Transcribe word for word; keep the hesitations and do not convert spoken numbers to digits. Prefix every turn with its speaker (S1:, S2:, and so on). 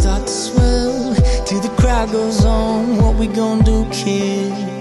S1: start to swell till the crowd goes on. What we gonna do, kid?